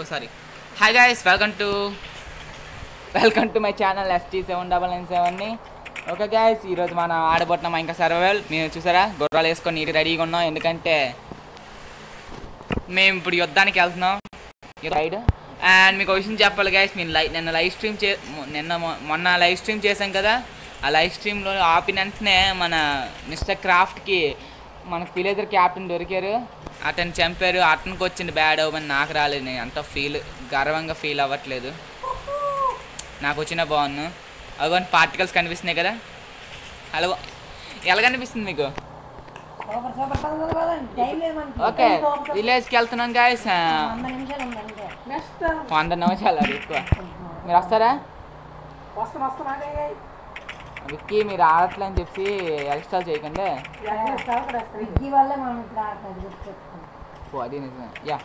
Sorry. Hi guys, welcome to my channel ST79997. Okay guys, ఈరోజు మనం ఆడబోతున్నాం ఇంకా survival. మీరు చూసారా, గుర్రాలు వేసుకొని నీటి రెడీగా ఉన్నాం. ఎందుకంటే మేము ఇప్పుడు యుద్ధానికి వెళ్తున్నాం రైడ్. అండ్ మీకు విషయం చెప్పాలి గైస్, నేను మొన్న లైవ్ స్ట్రీమ్ చేశాం కదా. ఆ లైవ్ స్ట్రీమ్లో ఆపిన వెంటనే మన మిస్టర్ క్రాఫ్ట్కి మనకు విలేజర్ క్యాప్టెన్ దొరికారు. అతను చంపారు. అతనికి వచ్చింది బ్యాడ్ అవ్వని, నాకు రాలేదు. నేను అంత గర్వంగా ఫీల్ అవ్వట్లేదు. నాకు వచ్చిన బాగున్నాను. అవన్నీ పార్టికల్స్ కనిపిస్తున్నాయి కదా. హలో, ఎలా కనిపిస్తుంది మీకు? ఓకే, విలేజ్కి వెళ్తున్నాం గాయస్. 100 నిమిషాలు, అది ఎక్కువ. మీరు వస్తారా? విక్కీ, మీరు ఆడట్లే అని చెప్పి ఎక్స్ట్రా చేయకండి. అది నిజమే. యా,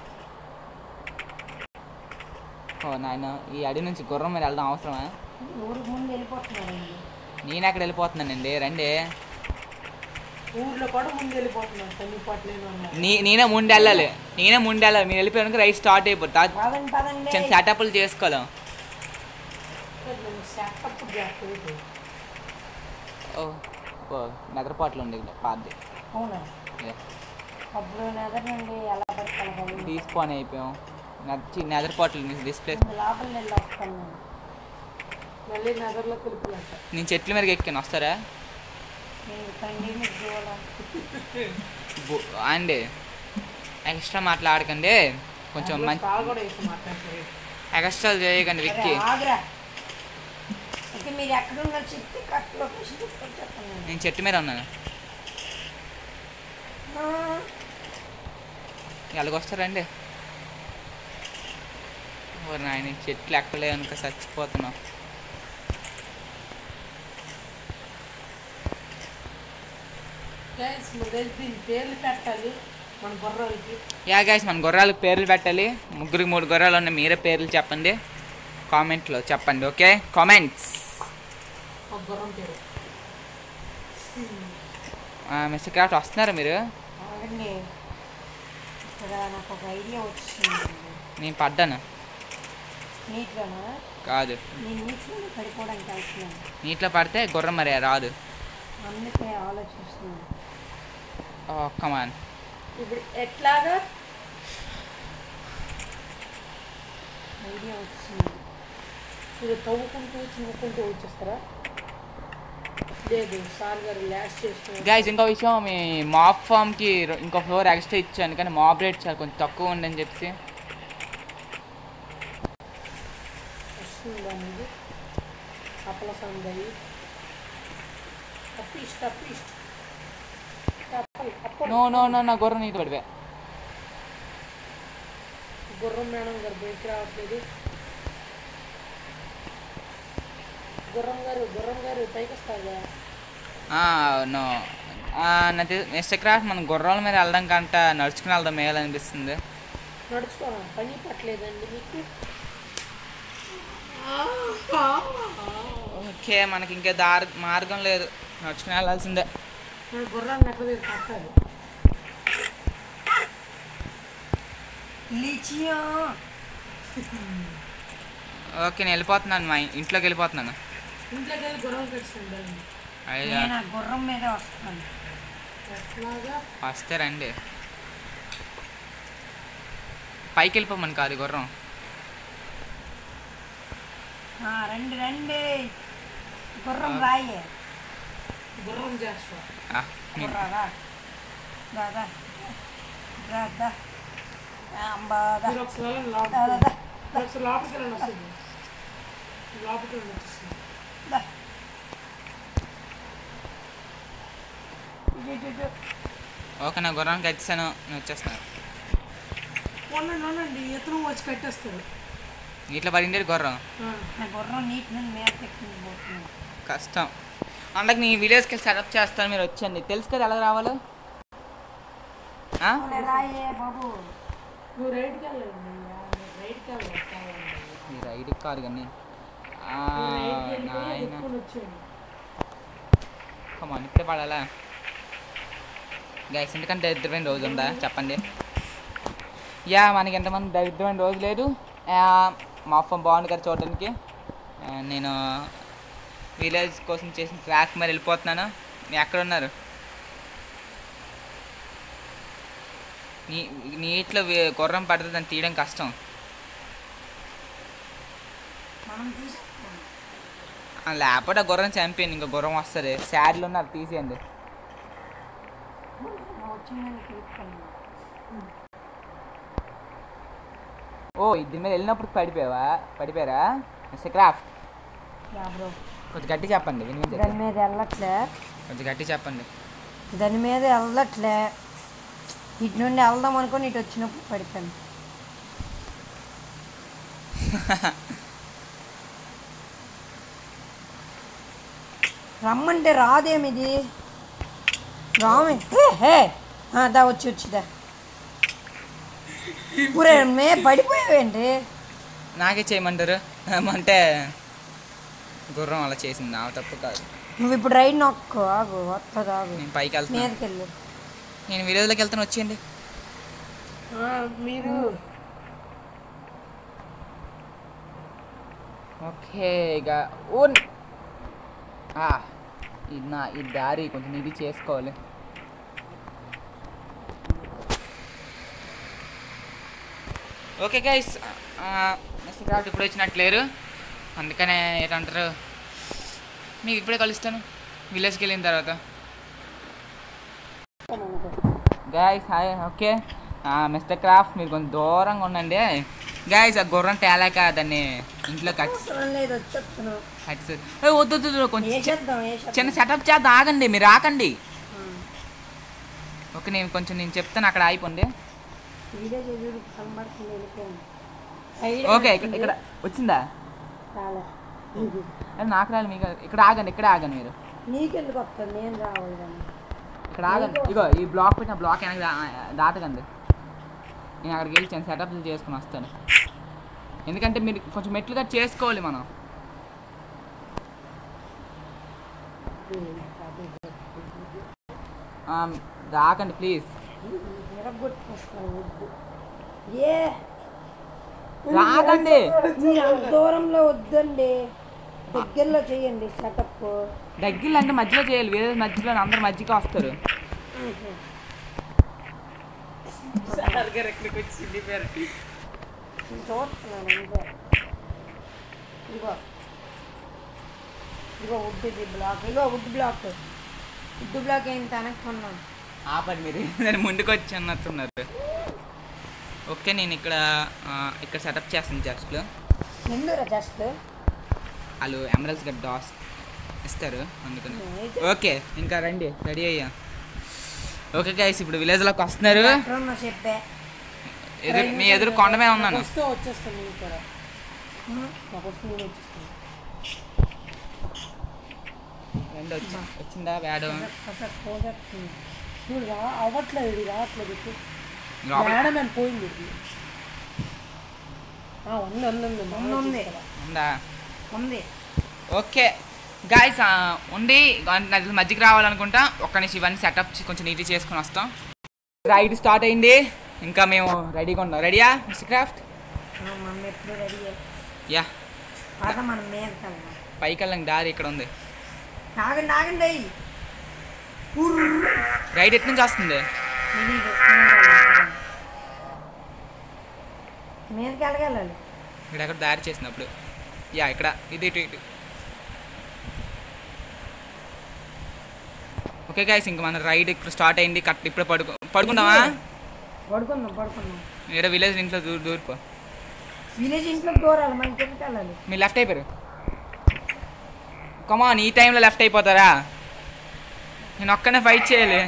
ఓ నాయన, ఈ అడి నుంచి గుర్రం మీద వెళ్దాం అవసరమా? నేను ఎక్కడ వెళ్ళిపోతున్నానండి, రండి. నేనే ముందు వెళ్ళాలి. మీరు వెళ్ళిపోయాక రైట్ స్టార్ట్ అయిపోతా. చిన్న సెటప్లు చేసుకోలేం. ఓ నిద్రపాట్లు ఉండే పాది తీసుకోని అయిపోయాం. నిద్రపాట్లు డిస్ప్లే. నేను చెట్ల మీదకి ఎక్కాను, వస్తారా అండి? ఎక్స్ట్రా మాట్లాడకండి, కొంచెం మంచి ఎక్స్ట్రా చేయకండి. విక్కీ, నేను చెట్టు మీద ఉన్నాను. ఎలాగొస్తారండి? నాయన, చెట్లు ఎక్కలే అనుక చచ్చిపోతున్నాం. యా గైస్, మన గుర్రాలకు పేర్లు పెట్టాలి. 3 గుర్రాలు ఉన్నాయి. మీరే పేర్లు చెప్పండి, కామెంట్లో చెప్పండి. Okay, comments. మిస్టర్ క్రాఫ్ట్ వస్తున్నారా మీరు? నేను పడ్డాను. కాదు, నీటిలో పడితే గుర్రం మరి రాదు. కమాన్, ఇప్పుడు ఎట్లాగా ఐడియా వచ్చింది. ఇది తవ్వుకుంటూ వచ్చేస్తారా? లేదు, సార్ గారు లాస్ట్ చేస్తున్నారు. గైస్, ఇంకో విషయం, మీ మాబ్ ఫామ్కి ఇంకో ఫ్లోర్ ఎక్స్ట్రా ఇచ్చాను, కానీ మాబ్ రేట్ చాలా కొంచెం తక్కువ ఉండని చెప్పి. వస్తుందండి అప్పల సందడి. నో, నా గుర్రం నీటి పడిపోయా. గుర్రం మేడం గారు బయటికి రావట్లేదు. గుర్రం గారు పైకి వస్తారు. నో, మిస్టర్ క్రాఫ్ట్, మనం గుర్రాల మీద వెళ్ళడం కంట నడుచుకుని వెళ్దాం మేలనిపిస్తుంది. నడుచుకోవడం పని పట్టలేదండి మీకు? ఓకే, మనకి ఇంకా మార్గం లేదు, నడుచుకుని వెళ్ళాల్సిందే. గుర్రాన్ని ఎక్కడ పట్టాలి? ఓకే, నేను వెళ్ళిపోతున్నాను. మా ఇంట్లోకి వెళ్ళిపోతున్నాను. గుర్రం మీద వస్తాను. వస్తే రండి. పైకి వెళ్ళిపోమని కాదు, గుర్రం. రండి గుర్రం రాయే. గుర్రం చేస్తా. ఓకే, నా గుర్రానికి వచ్చాను, నేను వచ్చేస్తాను. ఎత్తున వచ్చి కట్టేస్తారు. నీటిలో పడింది గుర్రం. కష్టం. అందుకు నీ విలేజ్కి సెటప్ చేస్తాను, మీరు వచ్చండి. తెలుసు కదా ఎలా రావాలో. రైడ్ కాదు కానీ కమాన్, ఇప్పుడే పడాలా గైస్? ఎందుకంటే దరిద్రమైన రోజు ఉందా చెప్పండి? యా, మనకి ఎంతమంది దరిద్రమైన రోజు లేదు. మా ఫోన్ బాగుంది కదా చూడడానికి. నేను విలేజ్ కోసం చేసిన ట్రాక్ మరి వెళ్ళిపోతున్నాను. మీరు ఎక్కడ ఉన్నారు? నీటిలో గుర్రం పడితే దాన్ని తీయడం కష్టం. లేకపోతే గుర్రం చంపేయండి, ఇంకో గుర్రం వస్తుంది. శారీలు ఉన్నారు తీసేయండి. ఓ దీని మీద వెళ్ళినప్పుడు పడిపోయారా మిస్టర్ క్రాఫ్ట్? కొంచెం గట్టి చెప్పండి. దాని మీద వెళ్ళట్లే, కొంచెం గట్టి చెప్పండి. దాని మీద వెళ్ళట్లే. ఇటు నుండి వెళ్దాం అనుకొని ఇటు వచ్చినప్పుడు పడిపోయాను. రమ్మంటే రాదేమిది రామే. దా వచ్చిదా ఊరే మే పడిపోయావేంటి? నాకే చేయమంటారు అంటే గుర్రం అలా చేసింది నా తప్పు కాదు. నువ్వు ఇప్పుడు రైడ్ నొక్కు, ఆగు వస్తుంది, ఆగు. నేను పైకి వెళ్తాను, మీదకి వెళ్ళు. నేను విలేజ్లోకి వెళ్తాను, వచ్చేయండి. మీరు ఓకే ఇక ఈ దారి కొంచెం ఇది చేసుకోవాలి. ఓకే గైస్, మిస్టర్ క్రాఫ్ట్ ఇప్పుడు వచ్చినట్లేరు, అందుకనే ఏంటంటారు మీకు ఇప్పుడే కలుస్తాను విలేజ్కి వెళ్ళిన తర్వాత. Guys hi. Okay mister craft మీరు కొంచెం దూరంగా ఉండండి. గైస్ ఆ గుర్రం తేలాక దాన్ని ఇంట్లో వద్దు కొంచెం చిన్న సెటప్ చేద్దాం, ఆగండి మీరు ఆకండి. ఓకే నేను చెప్తాను, అక్కడ ఆగిపోండి. ఓకే ఇక్కడ వచ్చిందా? నాకు రాలి, మీకు ఇక్కడ ఆగండి, ఇక్కడే ఆగండి మీరు. నీకెందుకు వస్తుంది? నేను రావాలి కానీ ఇక్కడ ఆగండి. ఇగో ఈ బ్లాక్ పెట్టిన బ్లాక్ వెనక దాటకండి. నేను అక్కడికి వెళ్ళి చిన్న సెటప్లు చేసుకుని వస్తాను, ఎందుకంటే మీరు కొంచెం మెట్లుగా చేసుకోవాలి మనం. రాకండి ప్లీజ్, రాకండి. దూరంలో వద్దండి, దగ్గరలో చేయండి సెటప్. దగ్గరలో అంటే మధ్యలో చేయాలి, వేరే మధ్యలో అందరు మధ్యకి వస్తారు. చూస్తున్నాను ఇదిగో ఇదిగో వుడ్ బ్లాక్, ఇదిగో వుడ్ బ్లాక్ ఏంటి అనుకున్నాను. ఆపండి మీరు, నేను ముందుకు వచ్చి అన్నట్టున్నారు. ఓకే నేను ఇక్కడ సెటప్ చేస్తాను. జస్ట్ వాళ్ళు ఎమరల్స్ గట్ డాస్ ఇస్తారు అందుకని. ఓకే ఇంకా రండి, రెడీ అయ్యా. ఓకే గైస్ ఇప్పుడు విలేజ్లోకి వస్తున్నారు. మీ ఎదురు కొండమే ఉన్నాను. రండి, వచ్చిందా బ్యాడ్? అవ్వట్లేదు, రావట్లేదు. పోయింది. ఉంది. ఓకే గాయస్ ఉండి మధ్యకి రావాలనుకుంటా. ఒక్క నిమిషం ఇవన్నీ సెటప్ కొంచెం నీట్గా చేసుకుని వస్తాం. రైడ్ స్టార్ట్ అయింది, ఇంకా మేము రెడీగా ఉన్నాం. రెడీయా మిస్టర్ క్రాఫ్ట్? యా పైకి వెళ్ళండి, దారి ఇక్కడ ఉంది. రైడ్ ఎట్టు నుంచి వస్తుంది? ఇక్కడ ఎక్కడ దారి చేసినప్పుడు యా ఇక్కడ ఇది ఇటు. ఓకే గైస్ ఇంకా మన రైడ్ ఇప్పుడు స్టార్ట్ అయింది. కరెక్ట్ ఇప్పుడే పడుకుందామా? ఇక్కడ విలేజ్ ఇంట్లో దూరిపో. విలేజ్ ఇంట్లో దూరాలి, మనకి వెళ్ళాలి. మీరు లెఫ్ట్ అయిపోయారు. కమాన్, ఈ టైంలో లెఫ్ట్ అయిపోతారా? నేను ఒక్కనే ఫైట్ చేయాలి.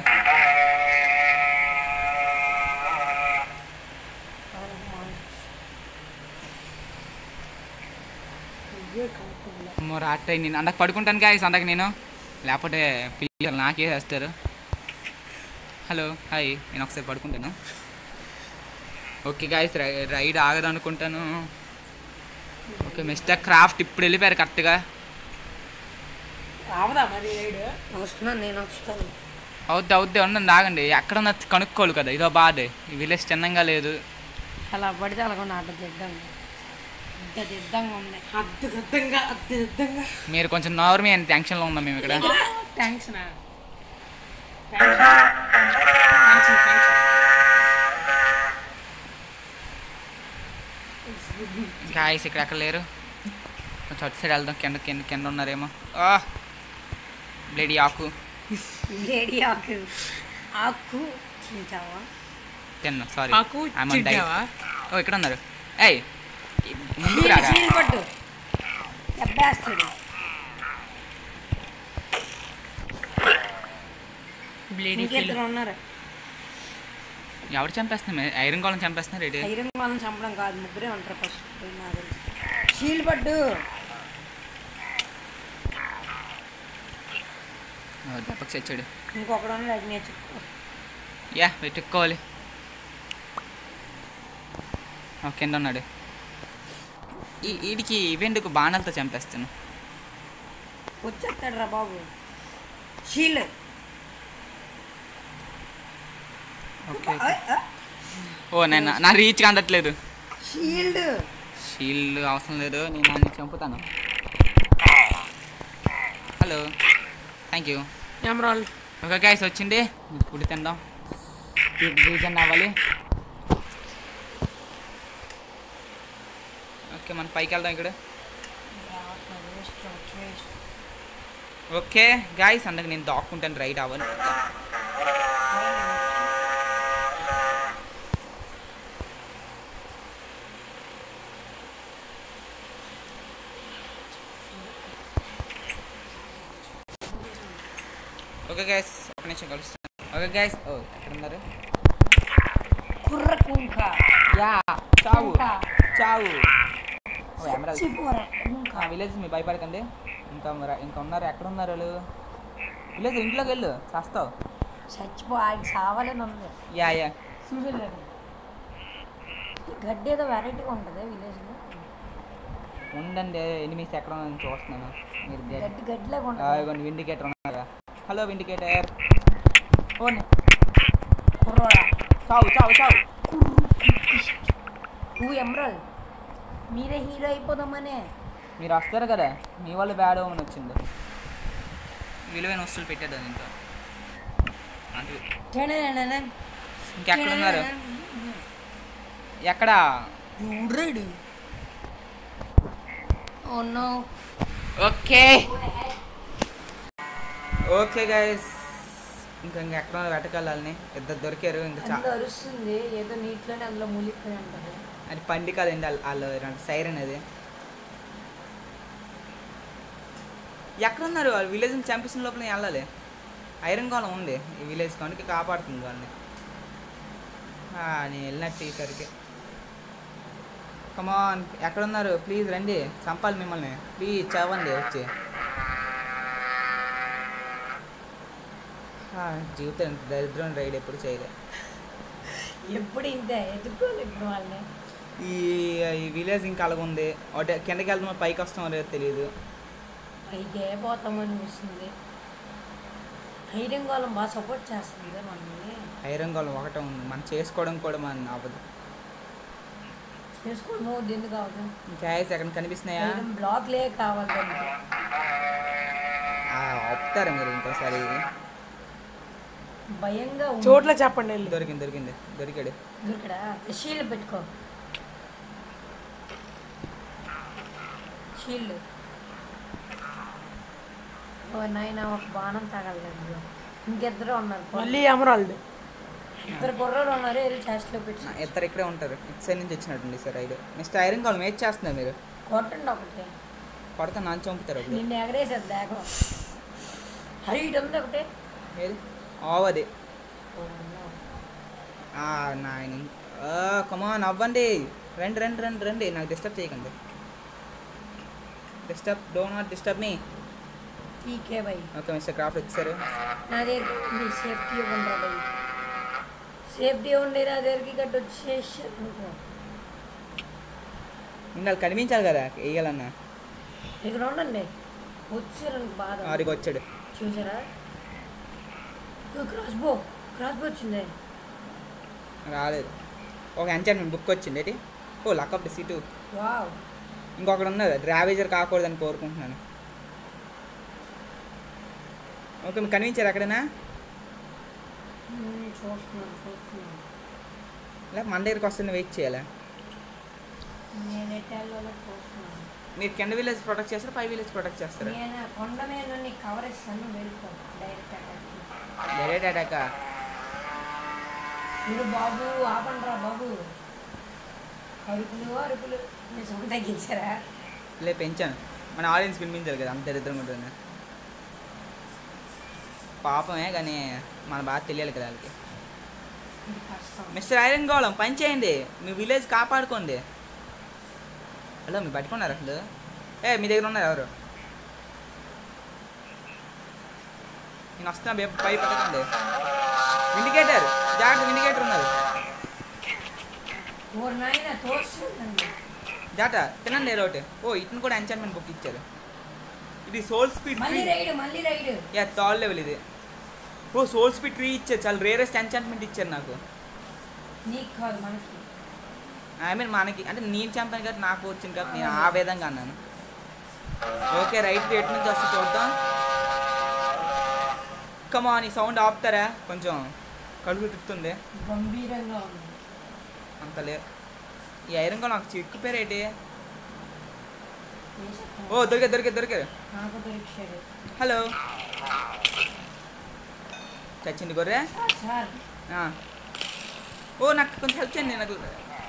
రాట్రై నేను అందాక పడుకుంటాను గాయస్, అందాక నేను లేకపోతే పిల్లలు నాకే వేస్తారు. హలో హాయ్, నేను ఒకసారి పడుకుంటాను. ఓకే గాయస్ రైడ్ ఆగదు అనుకుంటాను. ఓకే మిస్టర్ క్రాఫ్ట్ ఇప్పుడు వెళ్ళిపోయారు కరెక్ట్గా. అవుద్ది ఉండండి, ఆగండి. ఎక్కడన్నా కనుక్కోవాలి కదా, ఇదో బాధ. ఈ విలేజ్ చిన్నంగా లేదు. అలా పడితే అలా ఆట చేద్దాం. అద్దదిద్దంగా ఉంది. అద్భుతంగా మీరు కొంచెం నోర్మి అని టెన్షన్లో ఉన్నాం మేము ఇక్కడ. థ్యాంక్స్ నా గాయస్ ఇక్కడ ఎక్కడ లేరు, కొంచెం అటు సైడ్ వెళ్దాం. కింద కింద కింద ఉన్నారేమో. బ్లేడీ ఆకు లేడీ ఆకు ఆకు తింటావా? తిన్నా, సారీ. ఆకు తింటావా? ఓ ఇక్కడ ఉన్నారు. ఏయ్ ముందుకు రారా. చీల్ పట్టు దెబ్బేస్తాడు. బ్లేడీ ఇంకెత్తరు ఉన్నారు. ఎవరు చంపేస్తున్నారు? ఐరన్ గోళం చంపేస్తున్నారు రెడీ. ఐరన్ వాళ్ళని చంపడం కాదు, ముగ్గురే ఉంటారు ఫస్ట్. చీల్ పట్టు. దెబ్బకి చచ్చాడు. ఇంకొకడు ఉన్నాడు, అది నేర్చుకో. యా వెతుక్కోవాలి. కింద ఉన్నాడు. వీడికి ఇవెందుకు బాణాలతో చంపేస్తాను. వచ్చేస్తాడు రా బాబు. షీల్. ఓకే ఓ నేను నా రీచ్కి అందట్లేదు. షీల్డ్ షీల్డ్ అవసరం లేదు, నేను అన్ని చంపుతాను. Hello, thank you. Emerald okay guys వచ్చింది. ఇప్పుడు తిందాం. రీజన్ అవ్వాలి. ఓకే మనం పైకి వెళ్దాం ఇక్కడ. ఓకే గైస్ అందుకు నేను దాక్కుంటాను, రైట్ అవ్వాలి. ఓకే గైస్ ఒక నిమిషం కలుస్తాను. ఓకే గైస్ ఓ ఎక్కడ ఉన్నారు? కుర్ర కుంక. యా చావు కుంక. చావు. ఓ ఎమరాల్డ్. చిపోర కుంక. విలేజ్ మీ భయపడకండి. ఇంకా ఉన్నారు. ఎక్కడ ఉన్నారు వాళ్ళు? విలేజ్ ఇంట్లోకి వెళ్ళు, చేస్తావు. చచ్చిపో, ఆయన చావాలని ఉంది. యా యా చూడలేదు. గడ్డి ఏదో వెరైటీగా ఉంటుంది విలేజ్లో. ఉండండి, ఎనిమిస్ ఎక్కడ ఉందని చూస్తున్నాను. మీరు గడ్డి గడ్డిలాగా ఉంటుంది. విండికేటర్ ఉన్నారా? Hello vindicator. ఫోన్ కుర్రోడా. చావు చావు చావు. నువ్వు ఎమరాల్ మీరే హీరో అయిపోదామనే. మీరు వస్తారు కదా, మీ వాళ్ళు బ్యాడ్ ఓమన్ వచ్చింది. విలువైన వస్తువులు పెట్టేది ఇంకా. అంటే ఇంకెక్కడ ఉన్నారు? ఎక్కడా? ఊడ్రాడు. ఓ ఓకే ఓకే గైస్ ఇంకా ఎక్కడ వెతకాలని ఇద్దరు దొరికారు. ఇంకా అందులో అరుస్తుంది ఏదో నీటిలోనే, అందులో మునిగిపోయి ఉంటుంది. అది పండి కాదండి, వాళ్ళు సైరన్ అది. ఎక్కడ ఉన్నారు వాళ్ళు? విలేజ్ని చంపేసిన లోపల నేను వెళ్ళాలి. ఐరన్ గోళం ఉంది ఈ విలేజ్ కాబట్టి కాపాడుతుంది వాళ్ళని. నేను వెళ్ళినట్టు ఈసరికి. కమాన్ ఎక్కడ ఉన్నారు? ప్లీజ్ రండి, చంపాలి మిమ్మల్ని. ప్లీజ్ చదవండి వచ్చి. జీవితం ఇంత దరిద్రం రైడ్ ఎప్పుడు చేయలే. ఎప్పుడు ఇంతే ఎదుర్కోవాలి ఇప్పుడు వాళ్ళని. ఈ విలేజ్ ఇంకా అలాగ ఉంది. ఒకటి కిందకి వెళ్తామో పైకి వస్తామో లేదో తెలియదు. పైకే పోతామని వస్తుంది. ఐరన్ గోళం బాగా సపోర్ట్ చేస్తుంది మనల్ని. ఐరన్ గోళం ఒకటే ఉంది, మనం చేసుకోవడం కూడా మన అవ్వదు. చేసుకోవడం అవుద్ది, ఎందుకు కావద్దు? గ్యాస్ ఎక్కడ కనిపిస్తున్నాయా? ఐరన్ బ్లాక్లే కావాలి దానికి. ఆపుతారా మీరు ఇంకోసారి? భయంగా ఉంది. చోట్ల చెప్పండి వెళ్ళి. దొరికాడు. ఇక్కడ షీల్డ్ పెట్టుకో. షీల్డ్. ఓ నాయన, ఒక బాణం తగలలేదు. ఇంకిద్దరు ఉన్నారు. మళ్ళీ ఎమరాల్డ్. ఇద్దరు కుర్రోళ్ళు ఉన్నారు, ఏదో చేస్ట్లో పెట్టి. ఇద్దరు ఇక్కడే ఉంటారు. ఇటు సైడ్ నుంచి వచ్చినట్టుంది సార్ రైడ్. మిస్టర్ ఐరన్ గోళం ఏం చేస్తున్నారు మీరు? కొట్టండి ఒకటి. కొడతా నాన్న చంపుతారు అప్పుడు. నిన్ను ఎగరేసేది దేగం. హైట్ ఉంది ఒకటి. ఏది ఆవది. నాయన కమాన్ అవ్వండి. రండి రండి రండి రండి, నాకు డిస్టర్బ్ చేయకండి. Do not disturb me. టీకే బై. ఓకే మిస్టర్ క్రాఫ్ట్ వచ్చారు. నా దగ్గర మీ సేఫ్టీ ఇవ్వండి బై. సేఫ్టీ ఉండి నా దగ్గరికి గట్టు వచ్చేసారు అనుకో. ఇంకా కనిపించాలి కదా వేయాలన్నా. ఇక్కడ ఉండండి, వచ్చారు బాధ. ఆడికి వచ్చాడు. చూసారా? క్రాస్బో వచ్చింది. రాలేదు. ఒక ఎంచాన్మెంట్ బుక్ వచ్చింది ఏంటి? Oh luck of the sea. Wow, ఇంకొకడు ఉన్నారు డ్రావేజర్ కాకూడదని కోరుకుంటున్నాను. ఓకే మీకు కనిపించారు ఎక్కడైనా? చూస్తున్నాను లేక మన దగ్గరికి వస్తుంది వెయిట్ చేయాలా? నేను ఎట్టాలో చూస్తున్నాను. మీరు కింద విలేజ్ ప్రొటెక్ట్ చేస్తారా పై విలేజ్ ప్రొటెక్ట్ చేస్తారా? నేను కొండ మీద నీకు కవర్ ఇస్తాను, వెళ్ళిపో డైరెక్ట్ అటాక్. డైరెక్ట్ అటాకా? మీరు బాబు ఆపండ్రా బాబు. అరుపులు మీరు సొంత తగ్గించారా? లే పెంచాను, మన ఆడియన్స్ వినిపించాలి కదా, అంత దరిద్రంగా ఉంటుంది. పాపమే కానీ మన బాగా తెలియాలి కదా వాళ్ళకి. ఇది కష్టం. మిస్టర్ ఐరన్ గోళం పని చేయండి, మీ విలేజ్ కాపాడుకోండి. హలో మీరు పట్టుకున్నారు అసలు? మీ దగ్గర ఉన్నారు ఎవరు? నేను వస్తున్నా పై పెట్టకండి. ఇండికేటర్ జాగ్రత్త, ఇండికేటర్ ఉన్నారు. ఓ నాయన తోస్తుందండి. జాట తినండి ఏదో ఒకటి. ఓ ఇతను కూడా ఎంచాన్మెంట్ బుక్ ఇచ్చారు. ఇది సోల్ స్పీడ్ మళ్ళీ రైడ్. యా థర్డ్ లెవెల్ ఇది. ఓ సోల్ స్పీడ్ 3 ఇచ్చారు, చాలా రేరెస్ట్ ఎంచాన్మెంట్ ఇచ్చారు నాకు. నీకు కాదు మనకి. ఐ మీన్ మనకి అంటే నేను చంపాను కదా, నాకు వచ్చింది కదా, నేను ఆ విధంగా అన్నాను. ఓకే రైట్ ఎటు నుంచి వస్తే చూద్దాం. కమాన్ ఈ సౌండ్ ఆపుతారా కొంచెం, కడుపు తిప్పుతుంది. గంభీరంగా ఉంది. అంత లే. ఈ ఐరన్ కూడా నాకు చిక్కుపోయారేటి. ఓ దొరికారు. నాకు దొరికాడు. హలో చచ్చింది గొర్రె. సార్ ఓ నాకు కొంచెం హెల్ప్ చేయండి. నాకు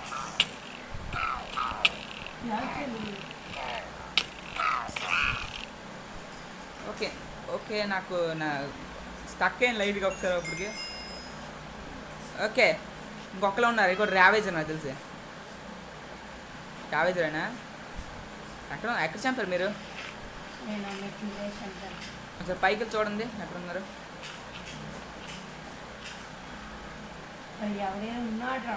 ఓకే నాకు నా స్టక్ అయ్యింది లైట్గా ఒకసారి అప్పటికి. ఓకే ఇంకొకరు ఉన్నారు, ఇక్కడ ర్యావేజర్ నాకు తెలిసి. ర్యావేజరేనా? ఎక్కడ చంపారు మీరు? ఒకసారి పైకి చూడండి ఎక్కడ ఉన్నారు. ఎవరైనా ఉన్నాడ్రా?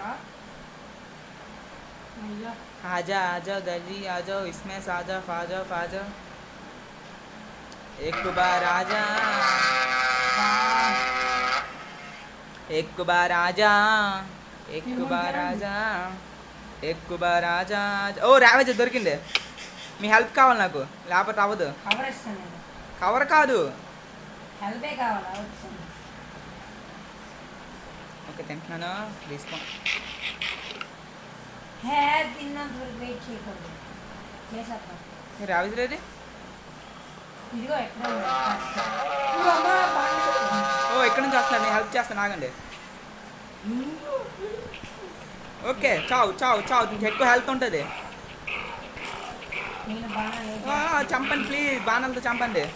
आजा आजा दर्जी आजा इसमें साजा फाजा फाजा एक बार आजा एक बार आजा एक बार आजा एक बार आजा. ఓ రావేజ్ దొరికింది. మీ హెల్ప్ కావాలి నాకు, లేకపోతే అవ్వదు. కవర్ ఇస్తాను నేను. కవర్ కాదు, హెల్పే కావాలా? వచ్చింది. ఓకే తింటున్నాను తీసుకోండి. తిన్నంత వరకు వెయిట్ చేయకూడదు. చేసేస్తా. మీరు రావేజ్ రెడీ? ఇదిగో ఎక్కడ ఓ ఇక్కడ నుంచి వస్తాను, నేను హెల్ప్ చేస్తాను ఆగండి. ఓకే చావు నీకు ఎక్కువ హెల్త్ ఉంటుంది. నేను బాగా చంపండి ప్లీజ్, బాణాలతో చంపండి.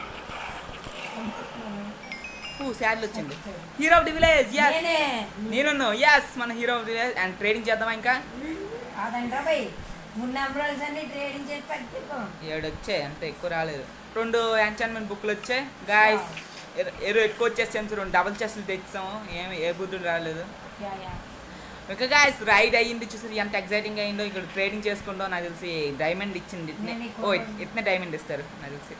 శాడ్లు వచ్చింది. Hero of the village. నేను ఎస్ మన hero of the village. And trading చేద్దామా? ఇంకా అదంటా భయ్ ముందు ఎంబ్రాయిడరీస్ అన్ని ట్రేడింగ్ చేసి పెట్టుకో. 7 వచ్చాయి, అంత ఎక్కువ రాలేదు. 2 ఎంచాన్మెంట్ బుక్లు వచ్చాయి గాయస్. ఎక్కువ వచ్చేసాం, 2 డబుల్ చెస్ట్లు తెచ్చాము. ఏ బుద్ధులు రాలేదు. ఓకే గాయస్ రైడ్ అయ్యింది, చూసారు ఎంత ఎక్సైటింగ్ అయ్యిందో. ఇక్కడ ట్రేడింగ్ చేసుకుంటాం. నాకు తెలిసి డైమండ్ ఇచ్చింది. ఇట్నే డైమండ్ ఇస్తారు నాకు తెలిసి.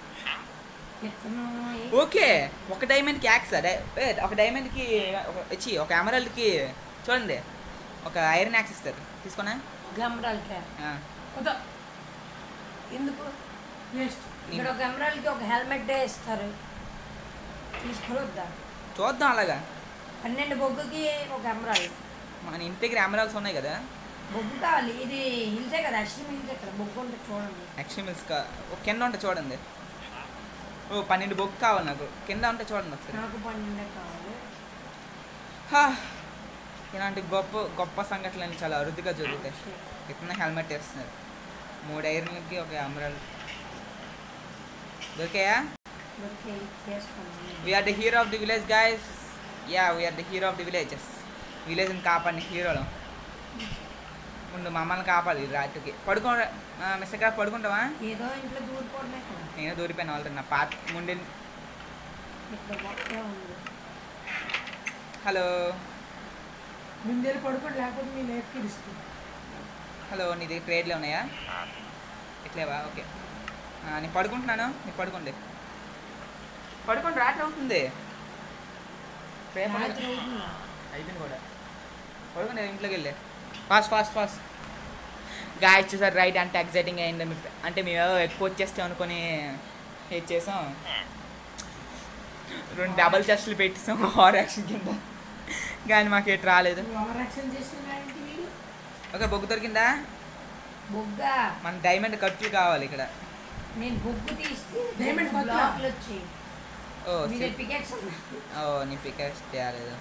ఓకే ఒక డైమండ్కి యాక్స్, ఒక డైమండ్కి ఒక ఎమరాల్డ్కి చూడండి ఒక ఐరన్ యాక్స్ ఇస్తారు. తీసుకున్నా ఎందుకు ఇక్కడ ఒక ఎమరాల్డ్కి ఒక హెల్మెట్ ఇస్తారు, తీసుకుని వద్దా? చూద్దాం అలాగా. 12 బొగ్గుకి ఒక ఎమరాల్డ్. మన ఇంటి దగ్గర ఎమరాల్డ్స్ ఉన్నాయి కదా. బొగ్గు కావాలి. ఇది హిల్సే కదా, ఎక్స్ట్రీమ్ హిల్స్. ఇక్కడ బొగ్గు ఉంటే చూడండి. ఎక్స్ట్రీమ్ హిల్స్ కింద ఉంటే చూడండి. ఓ 12 బొగ్గు కావాలి నాకు, కింద ఉంటే చూడండి ఒకసారి. నాకు 12 కావాలి. ఇలాంటి గొప్ప సంఘటనలు చాలా అరుదుగా జరుగుతాయి. ఇతనే హెల్మెట్ వేస్తున్నారు. 3 ఐరన్లకి ఒక ఎమరాల్డ్ దొరికాయా? We are the hero of the village guys. We are the hero of the villages. విలేజ్ని కాపాడిన హీరోలు. ముందు మమ్మల్ని కాపాలి రాత్రికి. పడుకో మిస్టర్ క్రాఫ్ట్, పడుకుంటావా? ఏదో ఇంట్లో దూరిపోవడమే. నేను దూరిపోయాను ఆల్రెడీ. నా పాత ముందు. హలో ముందేళ్ళు పడుకోండి, లేకపోతే మీ లైఫ్కి రిస్క్. హలో నీ దగ్గర ట్రేడ్లు ఉన్నాయా? ఇట్లేవా? ఓకే నేను పడుకుంటున్నాను, నీకు పడుకోండి. రాత్రి అవుతుంది. అయిపోయింది కూడా. పడుకోండి ఇంట్లోకి వెళ్ళి. ఫాస్ట్ గాయ చూసారు రైట్ అంటే ఎగ్జైటింగ్ అయింది అంటే మేము ఎక్కువ వచ్చేస్తాం అనుకొని ఇది చేసాం 2 డబల్ చెస్ట్లు పెట్టేసాం హార్ యాక్షన్ కింద కానీ మాకు ఎటు రాలేదు. ఓవర్ యాక్షన్ చేస్తున్నారంటే వీళ్ళు. ఓకే బొగ్గు దొరికిందా? బొగ్గ మన డైమండ్ కట్లు కావాలి ఇక్కడ. నేను బొగ్గు తీస్తే Diamond బొగ్గు. బ్లాక్లు వచ్చాయి. ఓ మీ పికెక్స్ నీ పికెక్స్ తేలేదు.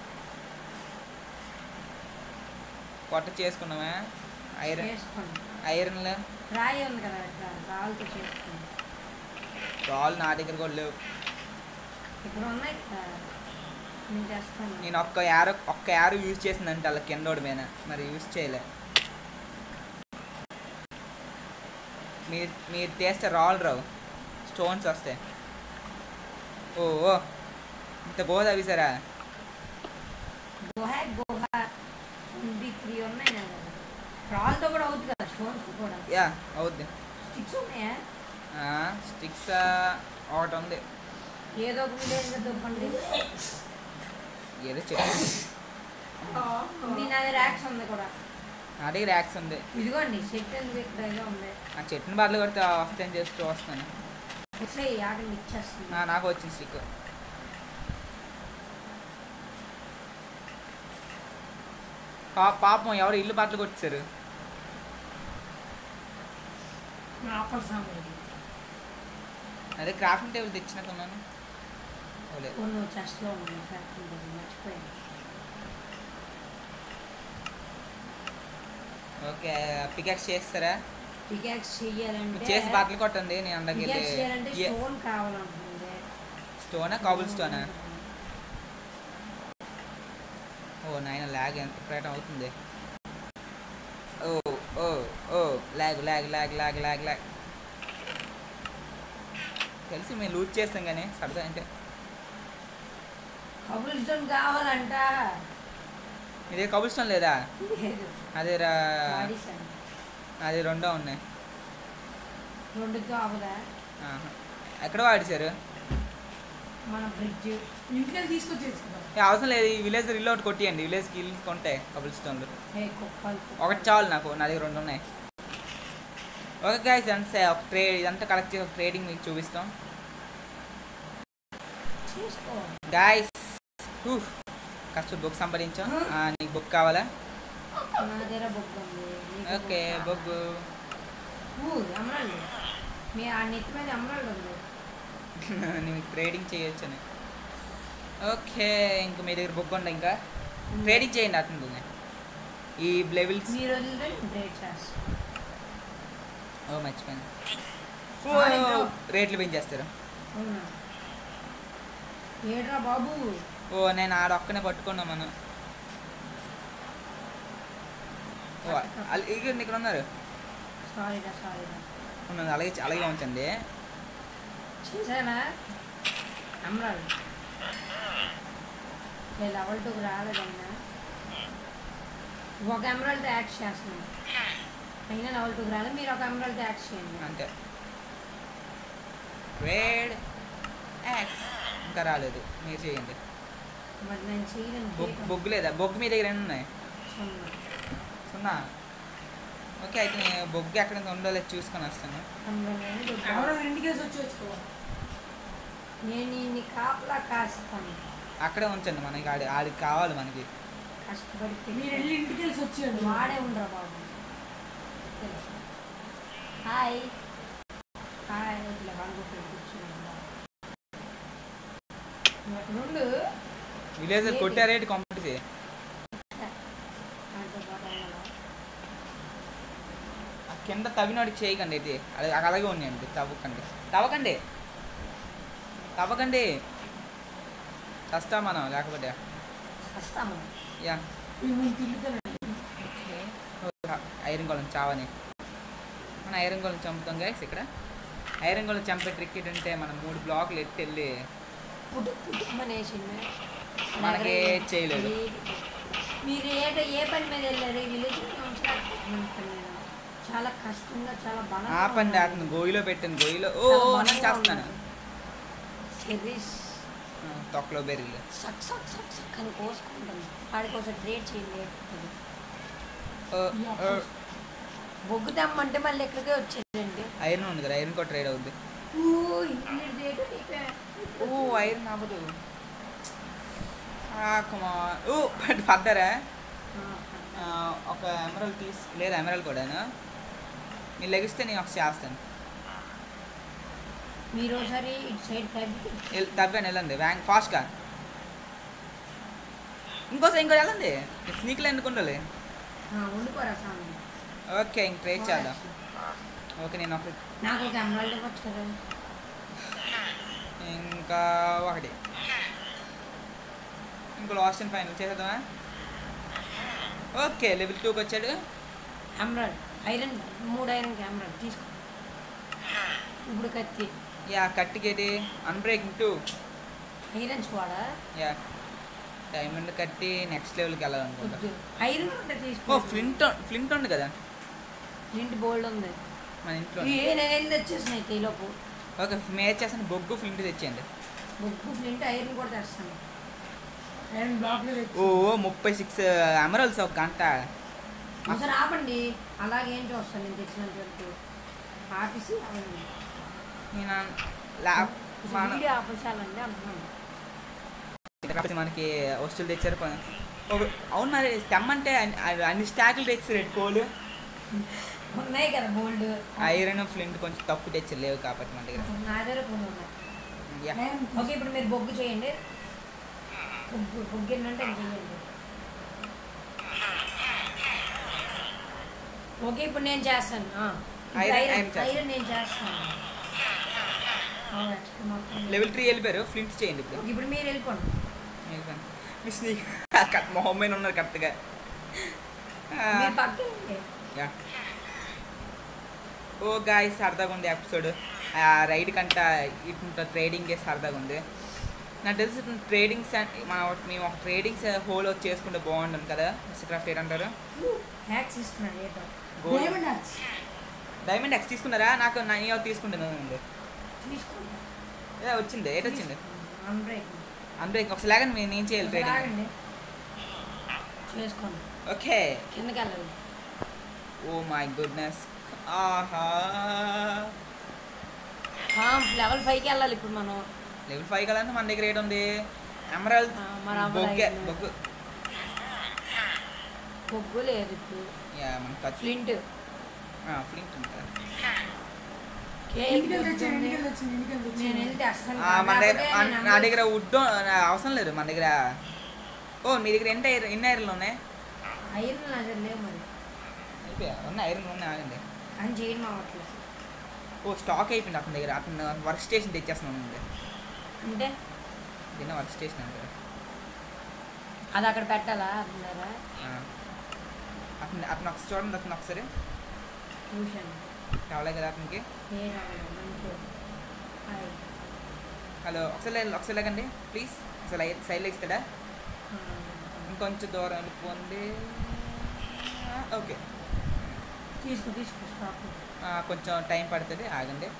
కొట్ట చేసుకున్నావా? చేసుకోండి. ఐరన్లో రాయి ఉంది కదా ఇట్లా రాళ్ళతో చేసుకోండి. రాళ్ళు నా దగ్గర కూడా లేవు. ఇక్కడ ఉన్నాయి కదా నేను చేస్తాను. నేను ఒక్క యారో యూజ్ చేసిందంటే అలా కిందోడి మీద మరి యూజ్ చేయలే. మీరు తీస్తే రాళ్ళు రావు, స్టోన్స్ వస్తాయి. ఓ ఇంత గోద అవిసారా? గుహ 3 ఉన్నాయి కదా రాళ్ళతో కూడా అవుతుంది కదా స్టోన్స్ కూడా. యా అవుద్ది. స్టిక్స్ ఉన్నాయా? స్టిక్స్ ఒకటి ఉంది. ఏదో ఒక విలేజ్ దొరకండి. ఏదో చెప్పు. మీ నా దగ్గర యాక్స్ ఉంది కూడా. నా దగ్గర యాక్స్ ఉంది. ఇదిగోండి చెట్టు ఎందుకు ఇక్కడ ఏదో ఉంది. ఆ చెట్టుని బదులు కొడితే వస్తాయని చేస్తూ వస్తాను. వచ్చాయి ఆగండి ఇచ్చేస్తుంది. నాకు వచ్చింది స్టిక్. పాపం ఎవరు ఇల్లు బట్టలు కొట్టేశారు. ఆపర్ సాంబార్. అదే క్రాఫ్టింగ్ టేబుల్ తెచ్చినట్టున్నాను. ఓలే కొన్ని చెస్ట్లో ఉన్నాయి ఫ్యాక్టరీ మర్చిపోయాను. ఓకే పికాక్స్ చేస్తారా? పికాక్స్ చెయ్యాలంటే చేసి బట్టలు కొట్టండి. నేను అందరికి పికాక్స్ చేయాలంటే స్టోన్ కావాలంటుంది. స్టోనా కాబుల్ స్టోనా? ఓ నాయన ల్యాగ్ ఎంత ప్రయత్నం అవుతుంది. ఓ ఓ ఓ lag lag lag lag lag lag తెలిసి మేము లూజ్ చేస్తాం కానీ సరదా అంటే కబుల్ స్టోన్ కావాలంట. ఇదే కబుల్ స్టోన్ లేదా? లేదు. అదే వాడిసాను. అది రెండో ఉన్నాయి. 2తో అవదా ఎక్కడ వాడిసారు? మన బ్రిడ్జ్ ఇంటికి తీసుకొచ్చేసి కదా. అవసరం లేదు. ఈ విలేజ్ ఇల్లు ఒకటి కొట్టియండి. విలేజ్కి ఇల్లు కొంటాయి కబుల్ స్టోన్లు. కుక్కలు ఒకటి చాలు నాకు. నా దగ్గర 2 ఉన్నాయి. ఓకే గైస్ అంతే ఒక ట్రేడ్ ఇదంతా కలెక్ట్ చేసి ఒక ట్రేడింగ్ మీకు చూపిస్తాం చేసుకో. గైస్. కష్టం బుక్ సంపాదించాం. నీకు బుక్ కావాలా? నా దగ్గర బొగ్గు ఉంది. ఓకే బొగ్గు. ఎమరాల్డ్ మీ ఆ నెత్తి మీద ఎమరాల్డ్ ఉంది. నేను ట్రేడింగ్ చేయొచ్చని. ఓకే ఇంకా మీ దగ్గర బుక్ ఉందా? ఇంకా ట్రేడింగ్ చేయండి అతను. ఈ లెవెల్స్ మీరు వదిలితే బ్రేక్ చేస్తాను. ఓ మర్చిపోయాను. రేట్లు పెంచేస్తారు. అవునా ఏడ్రా బాబు. ఓ నేను ఆడ ఒక్కనే పట్టుకున్నా మనం. ఓ ఇక్కడ ఉన్నారు. సారీరా ఉన్నది అలాగే అలాగే ఉంచండి. చేశానా ఎమరాల్డ్ లెవెల్ 2 రాలేదన్నా. ఒక ఎమరాల్డ్ యాక్ట్ చేస్తున్నాను అయినా లెవెల్ 2 రాలేదు. మీరు ఒక ఎమరాల్డ్ యాక్ట్ చేయండి అంతే. రేడ్ యాక్స్ ఇంకా రాలేదు. మీరు చేయండి. మరి నేను చేయలేను. బొగ్గు లేదా? బొగ్గు మీ దగ్గర ఎన్ని ఉన్నాయి? 0. ఓకే అయితే నేను బొగ్గు ఎక్కడ ఉందో లేదు చూసుకొని వస్తాను. ఎవరో ఇంటికి వచ్చి నేను ఇన్ని కాపలా కాస్తాను. అక్కడే ఉంచండి. మనకి ఆడికి కావాలి మనకి. కష్టపడి మీరు వెళ్ళి ఇంటికి వెళ్ళి వచ్చేయండి. వాడే ఉండరా బాబు. హాయ్ హాయ్ ఇట్లా వండుకొని కూర్చున్నాను. నుండు విలేజ్ కొట్టారేటి కాంపిటీసి. కింద తవ్వినోడికి చేయకండి. ఇది అలాగే ఉన్నాయండి. తవ్వకండి కష్టా మనం లేకపోతే యా. ఐరన్ గోళం చావని మన ఐరన్ గోళం చంపుతాం గైస్. ఇక్కడ ఐరన్ గోళం చంపే ట్రిక్ ఏంటంటే మనం 3 బ్లాకులు ఎట్టెళ్ళి మనకి చేయలేదు. మీరు ఏ పని మీద వెళ్ళారు? విలేజ్ చాలా కష్టంగా చాలా బలంగా ఆ పని దాటును గోయిలో పెట్టాను. గోయిలో నేను చేస్తున్నాను. తొక్కలో బెర్రీలు సక్ సక్ సక్ సక్ అని కోసుకుంటాను. వాడి కోసం ట్రేడ్ చేయండి. బొగ్గు తెమ్మంటే మళ్ళీ ఎక్కడికే వచ్చేదండి. ఐరన్ ఉంది కదా, ఐరన్ కూడా ట్రేడ్ అవుద్ది. ఓ ఐరన్ అవ్వదు. కమా ఓ పడ్డారా? ఒక ఎమరల్ లేదా ఎమరల్ కూడాను. మీరు లెగిస్తే నేను ఒకసారి చేస్తాను. మీరు ఒకసారి ఇటు సైడ్ తగ్గాను వెళ్ళండి ఫాస్ట్గా. ఇంకోసారి వెళ్ళండి. స్నీక్లో ఎందుకు ఉండాలి? ఉండిపోరా స్వామి. ఓకే ఇంక ట్రై చేద్దాం. ఓకే నేను ఒక నాకు ఒక ఎమరాల్డ్ ఇవ్వచ్చు కదా. ఇంకా ఒకటి ఇంకో లాస్ట్ అండ్ ఫైనల్ చేసేద్దామా? ఓకే లెవెల్ 2కి వచ్చాడు. ఎమరాల్డ్ ఐరన్ 3 ఐరన్కి ఎమరాల్డ్ తీసుకో. ఇప్పుడు కత్తి. యా కట్టికేది అన్బ్రేకింగ్ 2 ఐరన్స్ వాడా? యా డైమండ్ కట్టి నెక్స్ట్ లెవెల్కి వెళ్ళాలనుకుంటా. ఐరన్ ఉంటే తీసుకో. ఓ ఫ్లింట్ ఉంది కదా. ఫ్లింట్ బోల్డ్ ఉంది మన ఇంట్లో. నేను తెచ్చేసినాయి ఈలోపు. ఓకే మేజ్ చేస్తాను. బొగ్గు ఫ్లింట్ తెచ్చేయండి. బొగ్గు ఫ్లింట్ ఐరన్ కూడా తెస్తాను. ఐరన్ బ్లాక్లో ఓ 36 ఎమరల్స్ ఒక గంట. ఒకసారి ఆపండి. అలాగే ఏంటి వస్తాను నేను తెచ్చినంత ఆపేసి అవ్వండి. నేను వీడియో ఆపేసాలండి అంటున్నాను. మనకి వస్తువులు తెచ్చారు. అవును మరి తెమ్మంటే అన్ని స్టాకులు తెచ్చారు. కోళ్ళు ఉన్నాయి కదా బోల్డ్. ఐరన్ ఫ్లింట్ కొంచెం తక్కువ తెచ్చారు, లేవు కాబట్టి మన దగ్గర. నా దగ్గర కొన్ని ఉన్నాయి. ఓకే ఇప్పుడు మీరు బొగ్గు చేయండి. బొగ్గు ఏంటంటే చేయండి. ఓకే ఇప్పుడు నేను చేస్తాను. ఐరన్ నేను చేస్తాను. లెవెల్ 3 వెళ్ళిపోయారు. ఫ్లింట్ చేయండి ఇప్పుడు. ఇప్పుడు మీరు వెళ్ళిపోండి. మిస్ మొహం మీద ఉన్నారు కరెక్ట్గా. మీరు పక్కన యా ఓ గాయస్ సరదాగా ఉంది ఎపిసోడ్. రైడ్ కంట ఇటు ట్రేడింగ్ సరదాగా ఉంది. నాకు తెలిసి ట్రేడింగ్స్ మేము ఒక ట్రేడింగ్స్ హోల్ వచ్చి చేసుకుంటే బాగుంటుంది కదా. క్రాఫ్ట్ ఏంటంటారు? డైమండ్ ఎక్స్ తీసుకున్నారా? నాకు నేను తీసుకుంటాను. వచ్చింది ఏట వచ్చింది అన్బ్రేక్. ఒకసారి లాగండి. నేను ఏం చేయాలి ట్రేడింగ్? చేసుకోండి. ఓకే కిందకి వెళ్ళాలి. Oh my goodness. ఆహా లెవెల్ 5కి వెళ్ళాలి ఇప్పుడు మనం. లెవెల్ 5 కదంటే మన దగ్గర ఏంటి ఉంది? ఎమరాల్డ్ బొగ్గు లేదు ఇప్పుడు. యా మన ఫ్లింట్ ఫ్లింట్ ఉంది. నా దగ్గర వుడ్ అవసరం లేదు మన దగ్గర. ఓ మీ దగ్గర ఎన్ని ఐరన్లు ఉన్నాయి? ఐరన్ నా దగ్గర లేవు మరి. అయిపోయా ఉన్నాయి ఐరన్ ఉన్నాయి. ఆగండి అని చేయడం అవ్వట్లేదు. ఓ స్టాక్ అయిపోయింది అతని దగ్గర. అతను వర్క్ స్టేషన్ తెచ్చేస్తున్నాను. అంటే దీన్ని వర్క్ స్టేషన్ అంటారు. అది అక్కడ పెట్టాలా? అతను ఒకసారి చూడండి. అతను ఒకసారి చూశాను. రావలే కదా అతనికి. హలో ఒకసారి లేకండి ప్లీజ్. అసలు సైడ్లో ఇస్తాడా? ఇంకొంచెం దూరం వెళ్ళిపోండి. ఓకే తీసుకో కొంచెం టైం పడుతుంది. ఆగండి.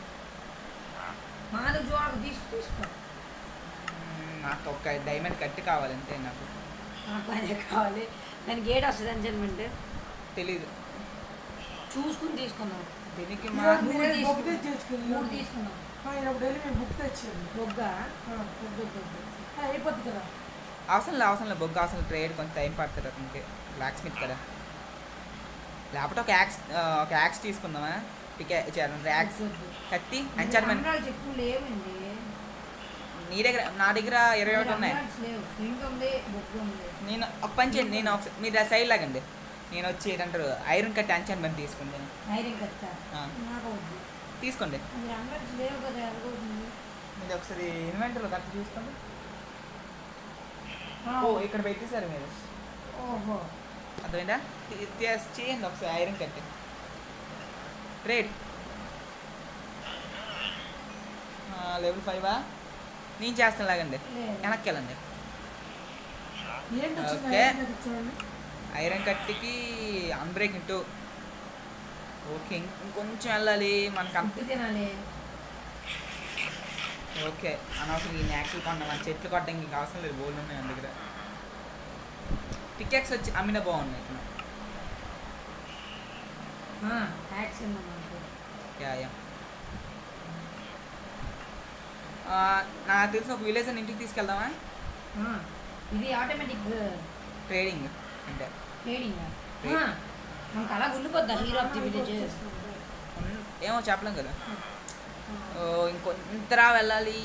తీసుకో. నాకు ఒక డైమండ్ కట్టి కావాలంటే నాకు కావాలి. దానికి ఏడు వస్తుంది ఎంజాయ్మెంట్ తెలీదు. చూసుకుని తీసుకున్నాం. దీనికి తీసుకున్నాం. బుక్ తెచ్చాను. బొగ్గా అయిపోద్ది కదా. అవసరం లేదు బొగ్గు అవసరం. ట్రేడ్ కొంచెం టైం పడుతుంది అతనికి. బ్లాక్ స్మిత్ కదా. లేకపోతే ఒక యాక్స్ తీసుకుందామా? యాక్స్ కత్తి ఎంచార్మెంట్. నీ దగ్గర నా దగ్గర 21 ఉన్నాయి. నేను ఒక పని చేయండి. నేను మీరు సైడ్ లాగండి. నేను వచ్చి ఏంటంటారు ఐరన్ కట్టి ఎంచార్మెంట్ తీసుకుంటాను. తీసుకోండి. మీరు ఒకసారి ఇన్వెంటర్లో కట్టి చూసుకోండి. ఓ ఇక్కడ పెట్టేశారు మీరు. ఓహో అర్థమైందా? చేయండి ఒకసారి ఐరన్ కట్టి. రేట్ లెవెల్ 5 నేను చేస్తాను. లాగండి వెనక్కి వెళ్ళండి. ఓకే ఐరన్ కట్టికి అన్బ్రేకింగ్ 2. ఓకే ఇంకొంచెం వెళ్ళాలి మనకు అంత. ఓకే అనవసరం ఈ న్యాక్స్లు కొన్నాం. మన చెట్లు కొట్టడానికి ఇంకా అవసరం లేదు. బోల్డ్ ఉన్నాయి మన దగ్గర. పికెక్స్ వచ్చి అమ్మిన బాగున్నాయి. ట్యాక్స్ ఉందా మనకు? యా యా నాకు తెలిసిన ఒక విలేజ్ అని ఇంటికి తీసుకెళ్దామా? ఇది ఆటోమేటిక్ ట్రేడింగ్ అంటే ట్రేడింగ్. మనకు అలా ఉండిపోద్దా హీరో ఆఫ్ ది విలేజ్? ఏమో చెప్పలేం కదా. ఇంకొంతరా వెళ్ళాలి.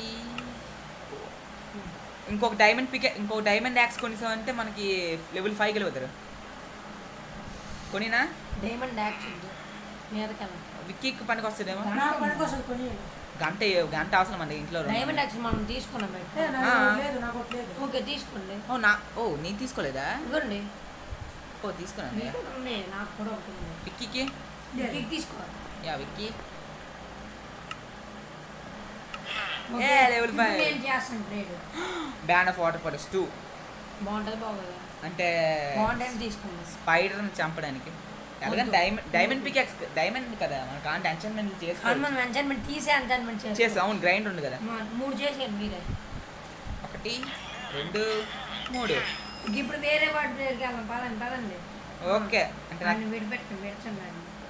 ఇంకొక డైమండ్ యాక్స్ కొనిసామంటే మనకి లెవెల్ 5 వెళ్ళిపోతారు. కొనినా డైమండ్ యాక్స్ ఉంది మీదకెళ్ళ విక్కీకి పనికి వస్తుందేమో. నాకు పనికి వస్తుంది కొని. గంట అవసరం అండి ఇంట్లో. డైమండ్ యాక్స్ మనం తీసుకున్నాం. లేదు నాకు ఒకటి లేదు. ఓకే తీసుకోండి. నేను తీసుకోలేదా? ఇవ్వండి. తీసుకున్నాను. మీకు కూడా ఉంది, నాకు కూడా ఒకటి ఉంది. విక్కీకి విక్కీకి తీసుకోవాలి. Yeah Vicky okay, level 5. ఇప్పుడు నేను చేస్తాను ట్రేడ్. బ్యాండ్ ఆఫ్ వాటర్ పడస్ 2 బాగుంటుంది బాగోదా? అంటే బాగుంటుంది తీసుకోండి. స్పైడర్ని చంపడానికి. ఎలాగంటే డైమండ్ పికాక్స్ డైమండ్ కదా మనకు అంటే ఎంచన్మెంట్ మనం ఎంచన్మెంట్ తీసే ఎంచన్మెంట్ చేసి అవును గ్రైండ్ ఉంది కదా. 3 చేసేయండి మీరే. 1 2 3. ఇప్పుడు వేరే వాటి దగ్గరికి వెళ్దాం. పదండి. ఓకే అంటే నాకు విడిపెట్టండి.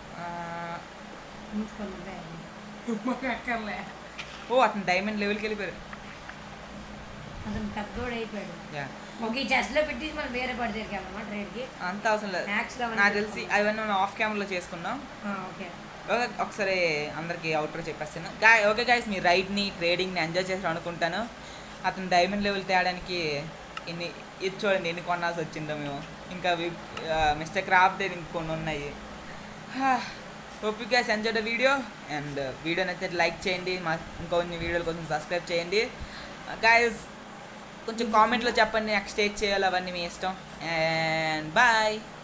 ఉంచుకోండి. మాకు ఎక్కర్లే. అతను డైమండ్ లెవెల్కి వెళ్ళిపోయారు. అతను పెద్దోడు అయిపోయాడు. యా ఓకే, ఈ చెస్ట్లో పెట్టేసి మనం వేరే పాటి దగ్గరికి వెళ్దామా ట్రేడ్కి? అంత అవసరం లేదు. మ్యాక్స్లో నాకు తెలిసి అవన్నీ మనం ఆఫ్ కెమెరాలో చేసుకున్నాం. ఓకే ఒకసారి అందరికి అవుటర్ చెప్పేస్తాను. ఓకే గైస్, మీ రైడ్ని ట్రేడింగ్ని ఎంజాయ్ చేసారు అనుకుంటాను. అతను డైమండ్ లెవెల్ తేయడానికి ఇది చూడండి ఎన్ని కొనాల్సి వచ్చిందో మేము. ఇంకా మిస్టర్ క్రాఫ్ట్ ఇంకొన్ని ఉన్నాయి. Hope you guys enjoy the video and వీడియోని అయితే లైక్ చేయండి. మా ఇంకొన్ని వీడియోల కోసం సబ్స్క్రైబ్ చేయండి గైస్. కొంచెం కామెంట్లో చెప్పండి నెక్స్ట్ స్టేజ్ చేయాలి, అవన్నీ మీ ఇష్టం. And bye.